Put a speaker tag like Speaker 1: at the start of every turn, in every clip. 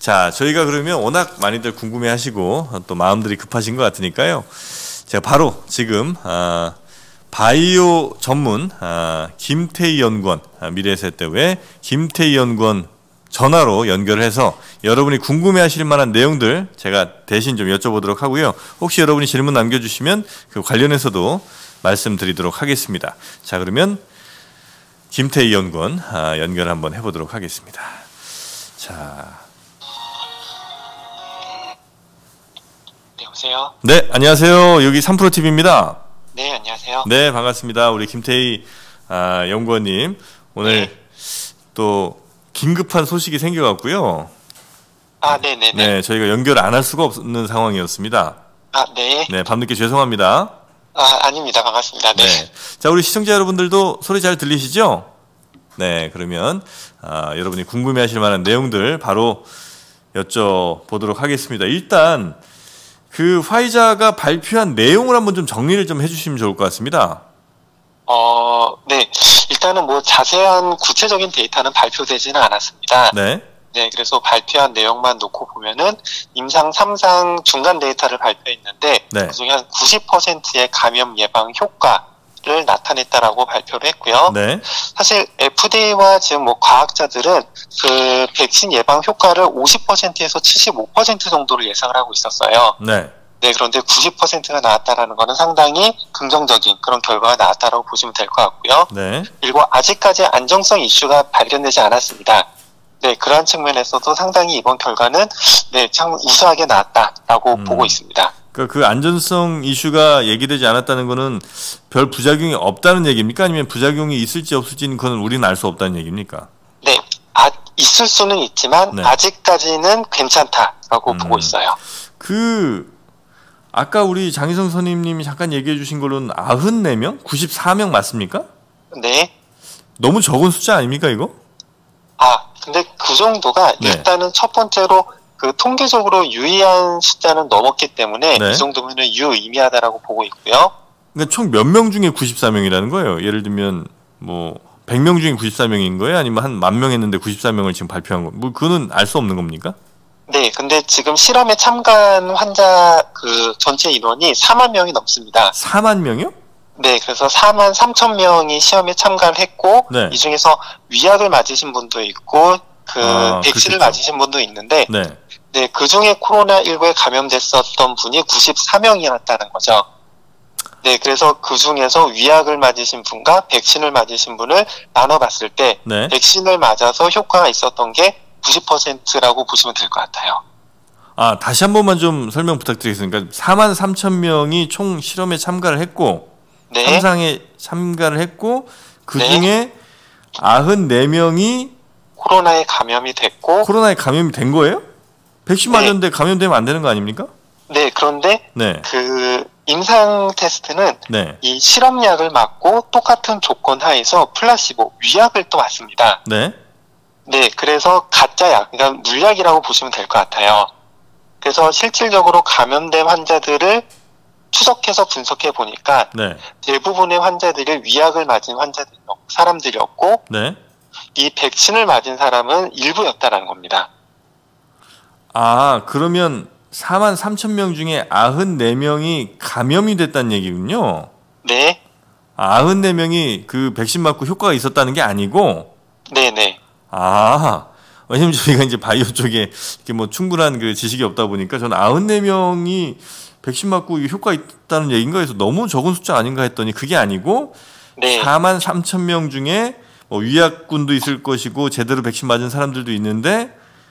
Speaker 1: 자, 저희가 그러면 워낙 많이들 궁금해하시고 또 마음들이 급하신 것 같으니까요. 제가 바로 지금 바이오 전문 김태희 연구원, 미래에셋대회 김태희 연구원 전화로 연결해서 여러분이 궁금해하실 만한 내용들 제가 대신 좀 여쭤보도록 하고요. 혹시 여러분이 질문 남겨주시면 그 관련해서도 말씀드리도록 하겠습니다. 자, 그러면 김태희 연구원 연결 한번 해보도록 하겠습니다. 자,
Speaker 2: 네, 여보세요?
Speaker 1: 네, 안녕하세요. 여기 3프로TV입니다.
Speaker 2: 네, 안녕하세요.
Speaker 1: 네, 반갑습니다. 우리 김태희 연구원님, 오늘 또 긴급한 소식이 생겨갖고요.
Speaker 2: 네네네.
Speaker 1: 네, 저희가 연결 안 할 수가 없는 상황이었습니다.
Speaker 2: 네.
Speaker 1: 네, 밤늦게 죄송합니다.
Speaker 2: 아닙니다. 반갑습니다. 네.
Speaker 1: 네. 자, 우리 시청자 여러분들도 소리 잘 들리시죠? 네, 그러면 여러분이 궁금해하실 만한 내용들 바로 여쭤보도록 하겠습니다. 일단 그 화이자가 발표한 내용을 한번 좀 정리를 좀 해주시면 좋을 것 같습니다.
Speaker 2: 네. 일단은 뭐 자세한 구체적인 데이터는 발표되지는 않았습니다.
Speaker 1: 네.
Speaker 2: 네, 그래서 발표한 내용만 놓고 보면은 임상 3상 중간 데이터를 발표했는데
Speaker 1: 네.
Speaker 2: 그중에 한 90%의 감염 예방 효과를 나타냈다라고 발표를 했고요.
Speaker 1: 네.
Speaker 2: 사실 FDA와 지금 뭐 과학자들은 그 백신 예방 효과를 50%에서 75% 정도로 예상을 하고 있었어요.
Speaker 1: 네.
Speaker 2: 네, 그런데 90%가 나왔다라는 것은 상당히 긍정적인 그런 결과가 나왔다라고 보시면 될 것 같고요.
Speaker 1: 네.
Speaker 2: 그리고 아직까지 안정성 이슈가 발견되지 않았습니다. 네, 그러한 측면에서도 상당히 이번 결과는 네, 참 우수하게 나왔다라고 보고 있습니다.
Speaker 1: 그 안전성 이슈가 얘기되지 않았다는 거는 별 부작용이 없다는 얘기입니까? 아니면 부작용이 있을지 없을지는 그건 우리는 알 수 없다는 얘기입니까?
Speaker 2: 네, 있을 수는 있지만
Speaker 1: 네.
Speaker 2: 아직까지는 괜찮다라고 보고 있어요.
Speaker 1: 아까 우리 장희성 선임님이 잠깐 얘기해 주신 걸로는 94명? 94명 맞습니까?
Speaker 2: 네.
Speaker 1: 너무 적은 숫자 아닙니까, 이거?
Speaker 2: 근데 그 정도가
Speaker 1: 네.
Speaker 2: 일단은 첫 번째로 그 통계적으로 유의한 숫자는 넘었기 때문에
Speaker 1: 네.
Speaker 2: 이 정도면 유의미하다라고 보고 있고요.
Speaker 1: 그러니까 총 몇 명 중에 94명이라는 거예요. 예를 들면 뭐 100명 중에 94명인 거예요? 아니면 한 10,000명 했는데 94명을 지금 발표한 거? 뭐 그거는 알 수 없는 겁니까?
Speaker 2: 네, 근데 지금 실험에 참가한 환자 그 전체 인원이 4만 명이 넘습니다.
Speaker 1: 4만 명이요?
Speaker 2: 네, 그래서 4만 3천 명이 시험에 참가를 했고
Speaker 1: 네.
Speaker 2: 이 중에서 위약을 맞으신 분도 있고 백신을
Speaker 1: 그렇겠죠.
Speaker 2: 맞으신 분도 있는데
Speaker 1: 네.
Speaker 2: 네, 그 중에 코로나19에 감염됐었던 분이 94명이었다는 거죠. 네, 그래서 그 중에서 위약을 맞으신 분과 백신을 맞으신 분을 나눠봤을 때
Speaker 1: 네.
Speaker 2: 백신을 맞아서 효과가 있었던 게 90%라고 보시면 될 것 같아요.
Speaker 1: 다시 한 번만 좀 설명 부탁드리겠습니다. 4만 3천 명이 총 실험에 참가를 했고
Speaker 2: 네.
Speaker 1: 3상에 참가를 했고 그
Speaker 2: 네.
Speaker 1: 중에 94명이
Speaker 2: 코로나에 감염이 됐고
Speaker 1: 코로나에 감염이 된 거예요? 백신
Speaker 2: 네.
Speaker 1: 맞았는데 감염되면 안 되는 거 아닙니까?
Speaker 2: 네, 그런데
Speaker 1: 네.
Speaker 2: 그 임상 테스트는
Speaker 1: 네.
Speaker 2: 이 실험약을 맞고 똑같은 조건 하에서 플라시보 위약을 또 맞습니다.
Speaker 1: 네.
Speaker 2: 네, 그래서 가짜 약, 그러니까 물약이라고 보시면 될 것 같아요. 그래서 실질적으로 감염된 환자들을 추적해서 분석해 보니까
Speaker 1: 네.
Speaker 2: 대부분의 환자들이 위약을 맞은 사람들이었고
Speaker 1: 네.
Speaker 2: 이 백신을 맞은 사람은 일부였다라는 겁니다.
Speaker 1: 그러면 4만 3천 명 중에 94명이 감염이 됐다는 얘기군요.
Speaker 2: 네,
Speaker 1: 94명이 그 백신 맞고 효과가 있었다는 게 아니고
Speaker 2: 네네.
Speaker 1: 왜냐면 저희가 이제 바이오 쪽에 이렇게 뭐 충분한 그 지식이 없다 보니까 저는 94명이 백신 맞고 효과 있다는 얘기인가 해서 너무 적은 숫자 아닌가 했더니 그게 아니고
Speaker 2: 네.
Speaker 1: 4만 3천 명 중에 뭐 위약군도 있을 것이고 제대로 백신 맞은 사람들도 있는데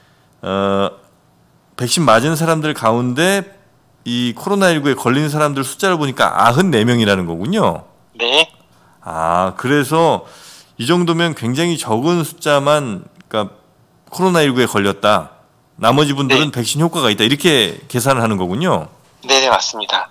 Speaker 1: 백신 맞은 사람들 가운데 이 코로나19에 걸린 사람들 숫자를 보니까 94명이라는 거군요.
Speaker 2: 네.
Speaker 1: 그래서 이 정도면 굉장히 적은 숫자만 그러니까 코로나19에 걸렸다. 나머지 분들은
Speaker 2: 네.
Speaker 1: 백신 효과가 있다. 이렇게 계산을 하는 거군요.
Speaker 2: 네네, 맞습니다.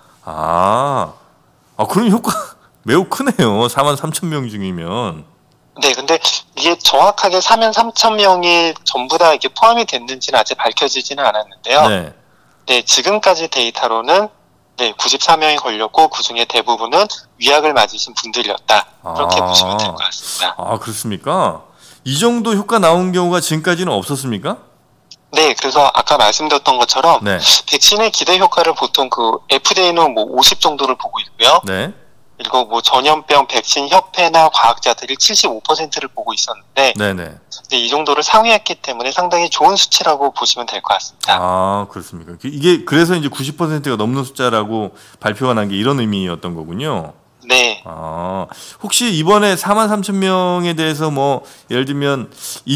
Speaker 1: 그럼 효과 매우 크네요. 4만 3천 명 중이면.
Speaker 2: 네, 근데 이게 정확하게 4만 3천 명이 전부 다 이렇게 포함이 됐는지는 아직 밝혀지지는 않았는데요.
Speaker 1: 네.
Speaker 2: 네, 지금까지 데이터로는 네, 94명이 걸렸고 그 중에 대부분은 위약을 맞으신 분들이었다. 그렇게 보시면 될 것 같습니다.
Speaker 1: 그렇습니까? 이 정도 효과 나온 경우가 지금까지는 없었습니까?
Speaker 2: 네, 그래서 아까 말씀드렸던 것처럼
Speaker 1: 네.
Speaker 2: 백신의 기대 효과를 보통 그 FDA는 뭐 50 정도를 보고 있고요.
Speaker 1: 네.
Speaker 2: 그리고 뭐 전염병 백신 협회나 과학자들이 75%를 보고 있었는데,
Speaker 1: 네네.
Speaker 2: 근데 이 정도를 상회했기 때문에 상당히 좋은 수치라고 보시면 될 것 같습니다.
Speaker 1: 아, 그렇습니까? 이게 그래서 이제 90%가 넘는 숫자라고 발표가 난 게 이런 의미였던 거군요.
Speaker 2: 네.
Speaker 1: 아, 혹시 이번에 43,000명에 대해서 뭐 예를 들면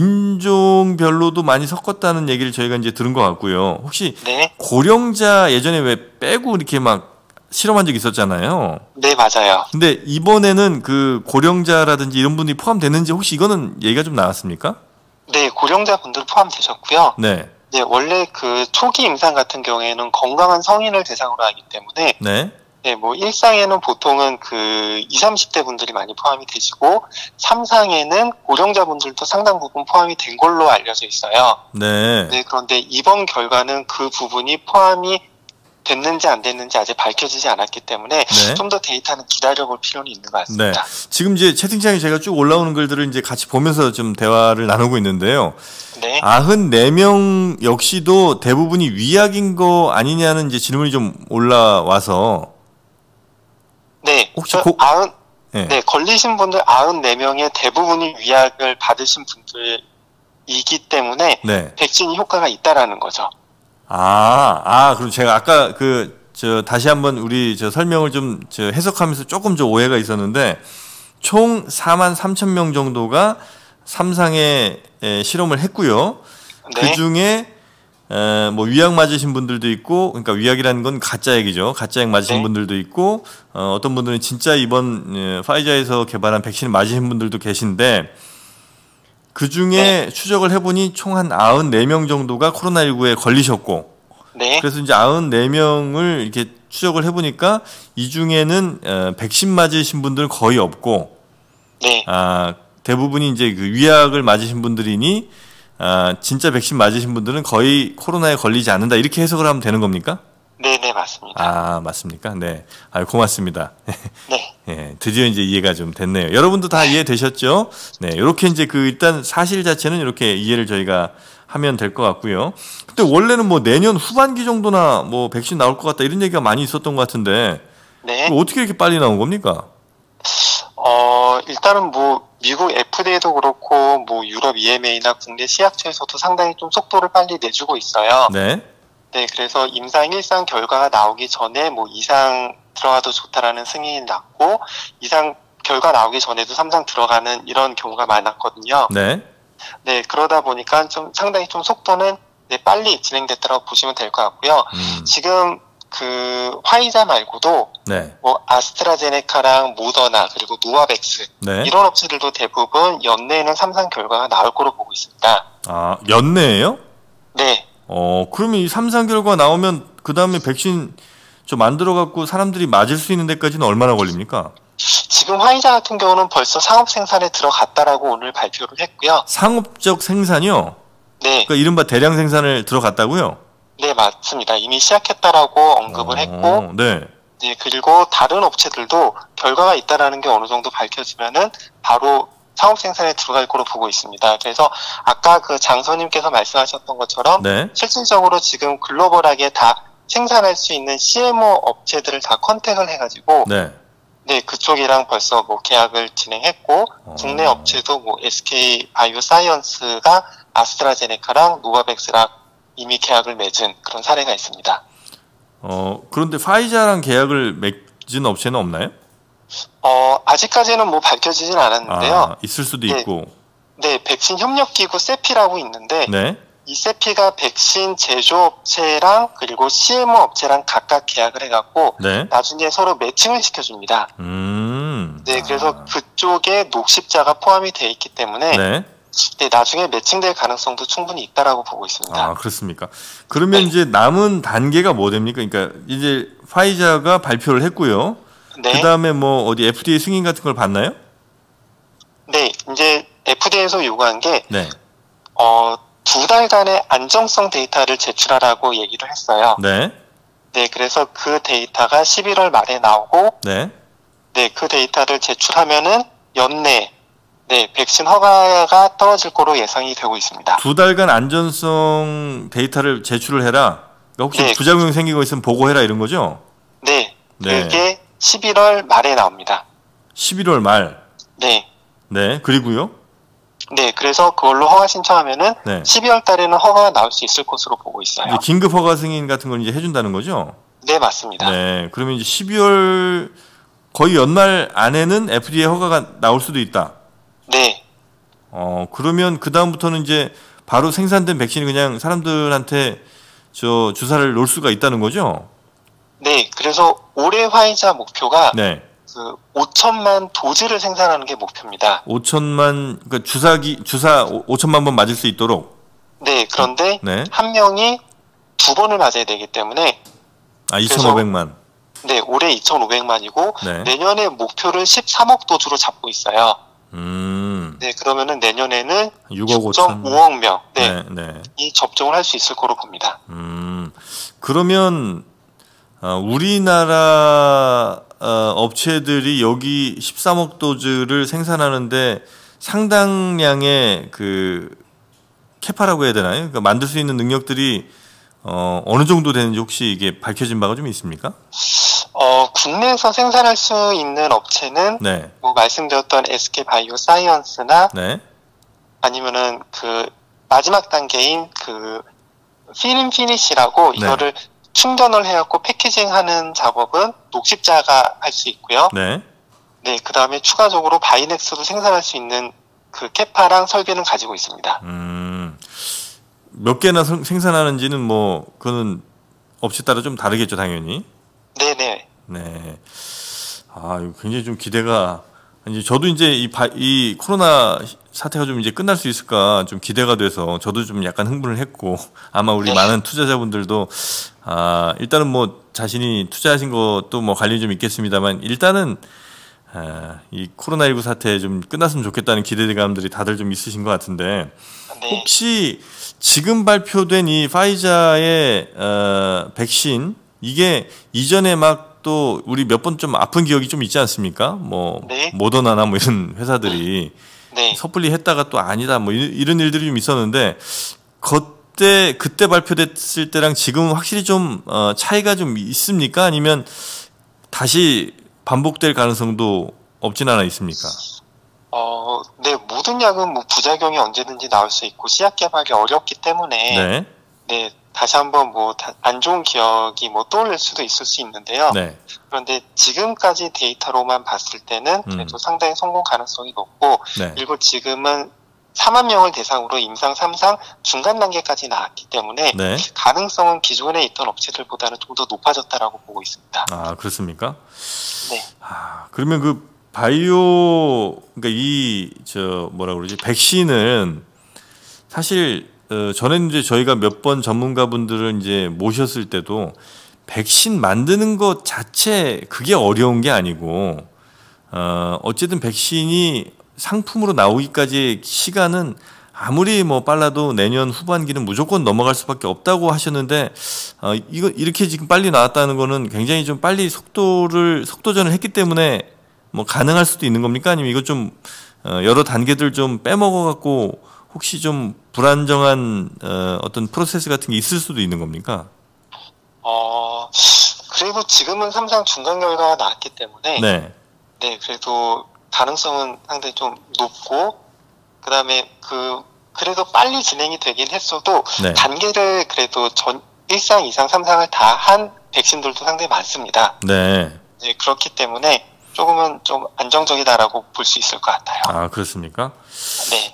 Speaker 1: 인종별로도 많이 섞었다는 얘기를 저희가 이제 들은 것 같고요. 혹시
Speaker 2: 네.
Speaker 1: 고령자 예전에 왜 빼고 이렇게 막 실험한 적 있었잖아요.
Speaker 2: 네, 맞아요.
Speaker 1: 근데 이번에는 그 고령자라든지 이런 분들이 포함되는지 혹시 이거는 얘기가 좀 나왔습니까?
Speaker 2: 네, 고령자분들 포함되셨고요.
Speaker 1: 네.
Speaker 2: 네, 원래 그 초기 임상 같은 경우에는 건강한 성인을 대상으로 하기 때문에,
Speaker 1: 네.
Speaker 2: 네, 뭐 1상에는 보통은 그 20, 30대 분들이 많이 포함이 되시고 3상에는 고령자분들도 상당 부분 포함이 된 걸로 알려져 있어요.
Speaker 1: 네.
Speaker 2: 네, 그런데 이번 결과는 그 부분이 포함이 됐는지 안 됐는지 아직 밝혀지지 않았기 때문에
Speaker 1: 네.
Speaker 2: 좀 더 데이터는 기다려볼 필요는 있는 것
Speaker 1: 네.
Speaker 2: 같습니다.
Speaker 1: 지금 이제 채팅창에 제가 쭉 올라오는 글들을 이제 같이 보면서 좀 대화를 나누고 있는데요.
Speaker 2: 네.
Speaker 1: 94명 역시도 대부분이 위약인 거 아니냐는 이제 질문이 좀 올라와서
Speaker 2: 네.
Speaker 1: 혹시 네.
Speaker 2: 네, 걸리신 분들 94명의 대부분이 위약을 받으신 분들이기 때문에
Speaker 1: 네.
Speaker 2: 백신이 효과가 있다라는 거죠.
Speaker 1: 그럼 제가 아까 다시 한번 우리 설명을 좀 해석하면서 조금 오해가 있었는데, 총 43,000명 정도가 3상에 실험을 했고요.
Speaker 2: 네.
Speaker 1: 그 중에, 뭐, 위약 맞으신 분들도 있고, 그러니까 위약이라는 건 가짜약이죠. 가짜약 맞으신
Speaker 2: 네.
Speaker 1: 분들도 있고, 어떤 분들은 진짜 이번 파이자에서 개발한 백신을 맞으신 분들도 계신데, 그 중에 추적을 해보니 총 한 94명 정도가 코로나19에 걸리셨고,
Speaker 2: 네.
Speaker 1: 그래서 이제 94명을 이렇게 추적을 해보니까 이 중에는 백신 맞으신 분들은 거의 없고,
Speaker 2: 네.
Speaker 1: 대부분이 이제 그 위약을 맞으신 분들이니, 진짜 백신 맞으신 분들은 거의 코로나에 걸리지 않는다. 이렇게 해석을 하면 되는 겁니까?
Speaker 2: 네, 맞습니다.
Speaker 1: 맞습니까? 네. 고맙습니다.
Speaker 2: 네.
Speaker 1: 예, 드디어 이제 이해가 좀 됐네요. 여러분도 다 이해되셨죠? 네. 이렇게 이제 일단 사실 자체는 이렇게 이해를 저희가 하면 될 것 같고요. 근데 원래는 뭐 내년 후반기 정도나 뭐 백신 나올 것 같다 이런 얘기가 많이 있었던 것 같은데,
Speaker 2: 네.
Speaker 1: 어떻게 이렇게 빨리 나온 겁니까?
Speaker 2: 일단은 뭐 미국 FDA도 그렇고 뭐 유럽 EMA나 국내 시약처에서도 상당히 좀 속도를 빨리 내주고 있어요.
Speaker 1: 네.
Speaker 2: 네, 그래서 임상 1상 결과가 나오기 전에 뭐 2상 들어가도 좋다라는 승인이 났고 2상 결과 나오기 전에도 3상 들어가는 이런 경우가 많았거든요.
Speaker 1: 네.
Speaker 2: 네, 그러다 보니까 좀 상당히 좀 속도는 빨리 진행됐다고 보시면 될 것 같고요. 지금 그 화이자 말고도
Speaker 1: 네.
Speaker 2: 뭐 아스트라제네카랑 모더나 그리고 노바백스
Speaker 1: 네.
Speaker 2: 이런 업체들도 대부분 연내에는 3상 결과가 나올 거로 보고 있습니다.
Speaker 1: 연내예요?
Speaker 2: 네.
Speaker 1: 그러면 이 3상 결과 나오면 그 다음에 백신 좀 만들어 갖고 사람들이 맞을 수 있는 데까지는 얼마나 걸립니까?
Speaker 2: 지금 화이자 같은 경우는 벌써 상업 생산에 들어갔다라고 오늘 발표를 했고요.
Speaker 1: 상업적 생산이요?
Speaker 2: 네.
Speaker 1: 그러니까 이른바 대량 생산을 들어갔다고요?
Speaker 2: 네, 맞습니다. 이미 시작했다라고 언급을 했고,
Speaker 1: 네.
Speaker 2: 네, 그리고 다른 업체들도 결과가 있다라는 게 어느 정도 밝혀지면은 바로 상업 생산에 들어갈 거로 보고 있습니다. 그래서 아까 그 장소님께서 말씀하셨던 것처럼
Speaker 1: 네.
Speaker 2: 실질적으로 지금 글로벌하게 다 생산할 수 있는 CMO 업체들을 다 컨택을 해가지고
Speaker 1: 네.
Speaker 2: 네, 그쪽이랑 벌써 뭐 계약을 진행했고 국내 업체도 뭐 SK 바이오사이언스가 아스트라제네카랑 노바백스랑 이미 계약을 맺은 그런 사례가 있습니다.
Speaker 1: 그런데 파이자랑 계약을 맺은 업체는 없나요?
Speaker 2: 아직까지는 뭐 밝혀지진 않았는데요.
Speaker 1: 있을 수도
Speaker 2: 네,
Speaker 1: 있고.
Speaker 2: 네, 백신 협력기구 세피라고 있는데
Speaker 1: 네.
Speaker 2: 이 세피가 백신 제조업체랑 그리고 CMO 업체랑 각각 계약을 해갖고
Speaker 1: 네.
Speaker 2: 나중에 서로 매칭을 시켜줍니다. 네, 그래서 그쪽에 녹십자가 포함이 돼 있기 때문에
Speaker 1: 네.
Speaker 2: 네, 나중에 매칭될 가능성도 충분히 있다라고 보고 있습니다.
Speaker 1: 그렇습니까? 그러면 이제 남은 단계가 뭐 됩니까? 그러니까 이제 파이자가 발표를 했고요.
Speaker 2: 네.
Speaker 1: 그 다음에 뭐 어디 FDA 승인 같은 걸 받나요?
Speaker 2: 네, 이제 FDA에서 요구한 게
Speaker 1: 네.
Speaker 2: 2달간의 안정성 데이터를 제출하라고 얘기를 했어요.
Speaker 1: 네.
Speaker 2: 네, 그래서 그 데이터가 11월 말에 나오고,
Speaker 1: 네.
Speaker 2: 네, 그 데이터를 제출하면은 연내, 네, 백신 허가가 떨어질 거로 예상이 되고 있습니다.
Speaker 1: 2달간 안전성 데이터를 제출을 해라. 그러니까 혹시
Speaker 2: 네.
Speaker 1: 부작용이 생긴 거 있으면 보고해라 이런 거죠?
Speaker 2: 네,
Speaker 1: 네.
Speaker 2: 그게 11월 말에 나옵니다.
Speaker 1: 11월 말.
Speaker 2: 네.
Speaker 1: 네. 그리고요?
Speaker 2: 네, 그래서 그걸로 허가 신청하면은
Speaker 1: 네.
Speaker 2: 12월 달에는 허가가 나올 수 있을 것으로 보고 있어요.
Speaker 1: 이제 긴급 허가 승인 같은 걸 이제 해준다는 거죠?
Speaker 2: 네, 맞습니다.
Speaker 1: 네. 그러면 이제 12월 거의 연말 안에는 FDA 허가가 나올 수도 있다.
Speaker 2: 네,
Speaker 1: 그러면 그 다음부터는 이제 바로 생산된 백신이 그냥 사람들한테 저 주사를 놓을 수가 있다는 거죠?
Speaker 2: 네, 그래서 올해 화이자 목표가
Speaker 1: 네.
Speaker 2: 그 5천만 도즈를 생산하는 게 목표입니다.
Speaker 1: 5천만 그러니까 주사 5천만 번 맞을 수 있도록.
Speaker 2: 네, 그런데
Speaker 1: 네.
Speaker 2: 한 명이 2번을 맞아야 되기 때문에
Speaker 1: 2,500만.
Speaker 2: 네, 올해 2,500만이고
Speaker 1: 네.
Speaker 2: 내년에 목표를 13억 도주로 잡고 있어요.
Speaker 1: 음.
Speaker 2: 네, 그러면은 내년에는
Speaker 1: 6억 5천.
Speaker 2: 6.5억 명,
Speaker 1: 네, 네.
Speaker 2: 이 접종을 할 수 있을 거로 봅니다.
Speaker 1: 그러면 우리나라 업체들이 여기 13억 도즈를 생산하는데 상당량의 그 캐파라고 해야 되나요? 그러니까 만들 수 있는 능력들이 어느 정도 되는지 혹시 이게 밝혀진 바가 좀 있습니까?
Speaker 2: 국내에서 생산할 수 있는 업체는
Speaker 1: 네.
Speaker 2: 뭐 말씀드렸던 SK 바이오 사이언스나
Speaker 1: 네.
Speaker 2: 아니면은 그 마지막 단계인 그 필인 피니시라고 이거를 충전을 해갖고 패키징하는 작업은 녹십자가 할 수 있고요.
Speaker 1: 네.
Speaker 2: 네, 그 다음에 추가적으로 바이넥스도 생산할 수 있는 그 캐파랑 설비는 가지고 있습니다.
Speaker 1: 몇 개나 생산하는지는 뭐 그거는 업체 따라 좀 다르겠죠, 당연히.
Speaker 2: 네네.
Speaker 1: 네. 이거 굉장히 좀 기대가, 이제 저도 이제 이 코로나 사태가 좀 이제 끝날 수 있을까 좀 기대가 돼서 저도 좀 약간 흥분을 했고, 아마 우리 많은 투자자분들도, 일단은 뭐 자신이 투자하신 것도 뭐 관련이 좀 있겠습니다만, 일단은, 이 코로나19 사태 좀 끝났으면 좋겠다는 기대감들이 다들 좀 있으신 것 같은데,
Speaker 2: 네.
Speaker 1: 혹시 지금 발표된 이 파이자의 백신, 이게 이전에 막 또 우리 몇 번 좀 아픈 기억이 좀 있지 않습니까? 뭐
Speaker 2: 네.
Speaker 1: 모더나나 뭐 이런 회사들이
Speaker 2: 네.
Speaker 1: 섣불리 했다가 또 아니다 뭐 이런 일들이 좀 있었는데 그때 발표됐을 때랑 지금 확실히 좀 차이가 좀 있습니까? 아니면 다시 반복될 가능성도 없진 않아 있습니까?
Speaker 2: 네, 모든 약은 뭐 부작용이 언제든지 나올 수 있고 시약 개발이 어렵기 때문에
Speaker 1: 네.
Speaker 2: 네, 다시 한번 뭐 안 좋은 기억이 뭐 떠올릴 수도 있을 수 있는데요.
Speaker 1: 네.
Speaker 2: 그런데 지금까지 데이터로만 봤을 때는 그래도 상당히 성공 가능성이 높고
Speaker 1: 네.
Speaker 2: 그리고 지금은 4만 명을 대상으로 임상 3상 중간 단계까지 나왔기 때문에
Speaker 1: 네.
Speaker 2: 가능성은 기존에 있던 업체들보다는 좀 더 높아졌다라고 보고 있습니다.
Speaker 1: 그렇습니까?
Speaker 2: 네.
Speaker 1: 그러면 그 바이오 그러니까 뭐라 그러지? 백신은 사실 전에 이제 저희가 몇 번 전문가분들을 이제 모셨을 때도 백신 만드는 것 자체 그게 어려운 게 아니고 어쨌든 백신이 상품으로 나오기까지의 시간은 아무리 뭐 빨라도 내년 후반기는 무조건 넘어갈 수밖에 없다고 하셨는데 이거 이렇게 지금 빨리 나왔다는 거는 굉장히 좀 빨리 속도전을 했기 때문에 뭐 가능할 수도 있는 겁니까? 아니면 이거 좀 여러 단계들 좀 빼먹어 갖고 혹시 좀 불안정한 어떤 프로세스 같은 게 있을 수도 있는 겁니까?
Speaker 2: 그리고 지금은 3상 중간 결과가 나왔기 때문에
Speaker 1: 네.
Speaker 2: 네, 그래도 가능성은 상당히 좀 높고 그다음에 그래도 빨리 진행이 되긴 했어도
Speaker 1: 네.
Speaker 2: 단계를 그래도 1상, 2상, 3상을 다 한 백신들도 상당히 많습니다.
Speaker 1: 네.
Speaker 2: 네, 그렇기 때문에 조금은 좀 안정적이다라고 볼 수 있을 것 같아요.
Speaker 1: 그렇습니까?
Speaker 2: 네.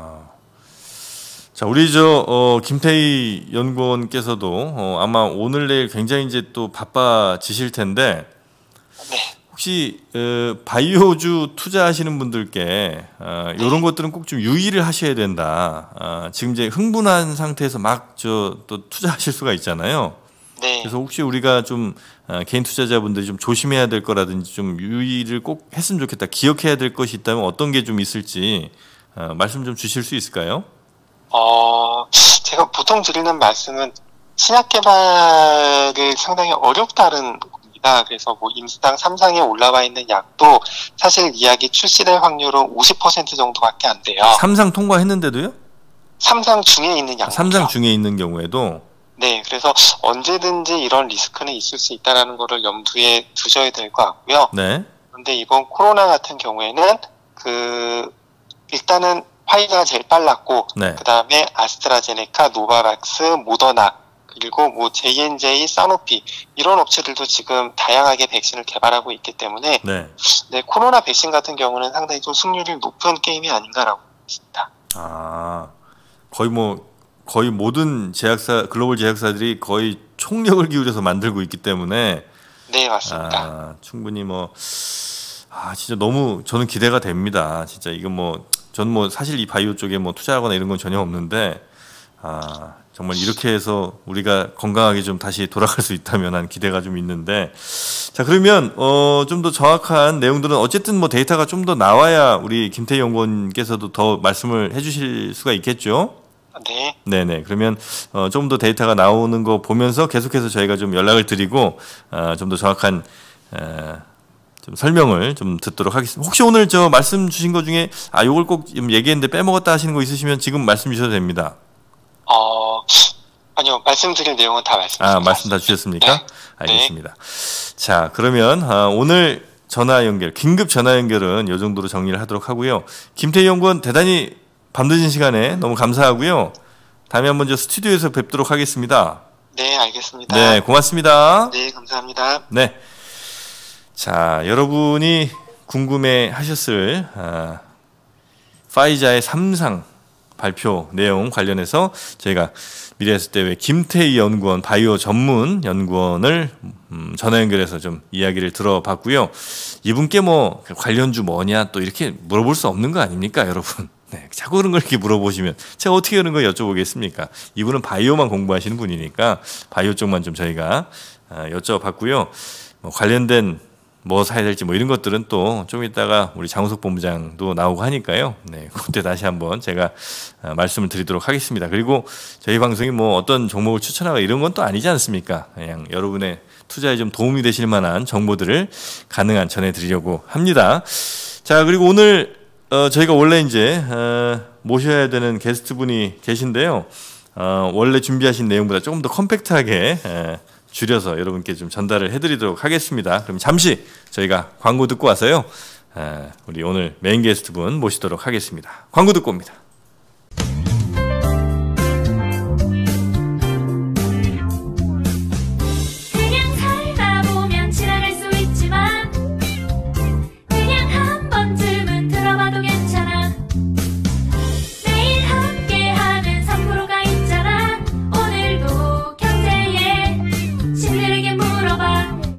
Speaker 1: 자, 우리 김태희 연구원께서도 아마 오늘 내일 굉장히 이제 또 바빠지실 텐데
Speaker 2: 네.
Speaker 1: 혹시 바이오주 투자하시는 분들께 이런 것들은 꼭 좀 유의를 하셔야 된다. 지금 이제 흥분한 상태에서 막 또 투자하실 수가 있잖아요.
Speaker 2: 네.
Speaker 1: 그래서 혹시 우리가 좀 개인 투자자분들이 좀 조심해야 될 거라든지 좀 유의를 꼭 했으면 좋겠다. 기억해야 될 것이 있다면 어떤 게 좀 있을지 말씀 좀 주실 수 있을까요?
Speaker 2: 제가 보통 드리는 말씀은 신약 개발이 상당히 어렵다는 겁니다. 있습니다. 그래서 뭐 임수당 3상에 올라와 있는 약도 사실 이 약이 출시될 확률은 50% 정도밖에 안 돼요.
Speaker 1: 3상 통과했는데도요?
Speaker 2: 3상 중에 있는 약.
Speaker 1: 3상 중에 있는 경우에도?
Speaker 2: 네, 그래서 언제든지 이런 리스크는 있을 수 있다는 거를 염두에 두셔야 될 것 같고요.
Speaker 1: 네.
Speaker 2: 그런데 이번 코로나 같은 경우에는 일단은 화이자가 제일 빨랐고,
Speaker 1: 네.
Speaker 2: 그 다음에 아스트라제네카, 노바박스, 모더나, 그리고 뭐 J&J, 사노피 이런 업체들도 지금 다양하게 백신을 개발하고 있기 때문에
Speaker 1: 네.
Speaker 2: 네, 코로나 백신 같은 경우는 상당히 좀 승률이 높은 게임이 아닌가라고 있습니다.
Speaker 1: 아, 거의 모든 글로벌 제약사들이 거의 총력을 기울여서 만들고 있기 때문에
Speaker 2: 네, 맞습니다.
Speaker 1: 충분히 진짜 너무 저는 기대가 됩니다. 진짜 이거 저는 사실 이 바이오 쪽에 투자하거나 이런 건 전혀 없는데 정말 이렇게 해서 우리가 건강하게 좀 다시 돌아갈 수 있다면 한 기대가 좀 있는데, 자, 그러면 좀 더 정확한 내용들은 어쨌든 데이터가 좀 더 나와야 우리 김태희 연구원께서도 더 말씀을 해주실 수가 있겠죠?
Speaker 2: 네.
Speaker 1: 네네. 그러면 좀 더 데이터가 나오는 거 보면서 계속해서 저희가 좀 연락을 드리고 좀 더 정확한 좀 설명을 좀 듣도록 하겠습니다. 혹시 오늘 말씀 주신 것 중에 요걸 꼭 얘기했는데 빼먹었다 하시는 거 있으시면 지금 말씀 주셔도 됩니다.
Speaker 2: 아니요, 말씀드릴 내용은 다 말씀드렸습니다.
Speaker 1: 말씀 다 주셨습니까?
Speaker 2: 네.
Speaker 1: 알겠습니다. 네. 자, 그러면 오늘 긴급 전화 연결은 이 정도로 정리를 하도록 하고요. 김태희 연구원 대단히 밤늦은 시간에 너무 감사하고요. 다음에 한번 스튜디오에서 뵙도록 하겠습니다.
Speaker 2: 네, 알겠습니다.
Speaker 1: 네, 고맙습니다.
Speaker 2: 네, 감사합니다.
Speaker 1: 네. 자, 여러분이 궁금해 하셨을 파이자의 3상 발표 내용 관련해서 저희가 미래에셋대회 김태희 연구원 바이오 전문 연구원을 전화 연결해서 좀 이야기를 들어봤고요. 이분께 관련주 뭐냐 또 이렇게 물어볼 수 없는 거 아닙니까, 여러분? 네, 자꾸 그런 걸 이렇게 물어보시면 제가 어떻게 그런 걸 여쭤보겠습니까? 이분은 바이오만 공부하시는 분이니까 바이오 쪽만 좀 저희가 여쭤봤고요. 관련된 사야 될지 이런 것들은 또 좀 이따가 우리 장우석 본부장도 나오고 하니까요. 네, 그때 다시 한번 제가 말씀을 드리도록 하겠습니다. 그리고 저희 방송이 어떤 종목을 추천하고 이런 건 또 아니지 않습니까? 그냥 여러분의 투자에 좀 도움이 되실 만한 정보들을 가능한 전해드리려고 합니다. 자, 그리고 오늘 저희가 원래 이제 모셔야 되는 게스트분이 계신데요. 원래 준비하신 내용보다 조금 더 컴팩트하게 줄여서 여러분께 좀 전달을 해드리도록 하겠습니다. 그럼 잠시 저희가 광고 듣고 와서요. 우리 오늘 메인 게스트분 모시도록 하겠습니다. 광고 듣고 옵니다.
Speaker 3: 그냥 살다 보면 지나갈 수 있지만 그냥 한 번쯤은 들어봐도 괜찮아. 매일 함께하는 3%가 있잖아. 오늘도 경제에 신들에게 물어봐.